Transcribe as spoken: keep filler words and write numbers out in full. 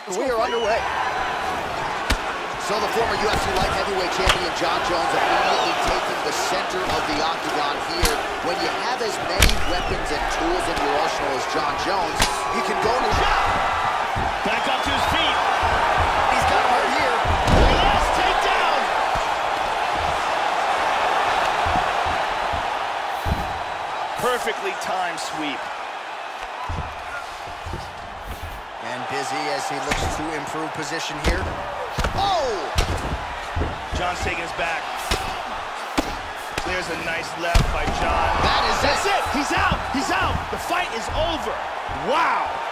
We are underway. So the former U F C light heavyweight champion John Jones immediately taking the center of the octagon here. When you have as many weapons and tools in your arsenal as John Jones, you can go to shot. Back up to his feet. He's got him hurt here. Last takedown. Perfectly timed sweep. And busy as he looks to improve position here. Oh! John's taking his back. There's a nice left by John. That is That's it. it. He's out. He's out. The fight is over. Wow.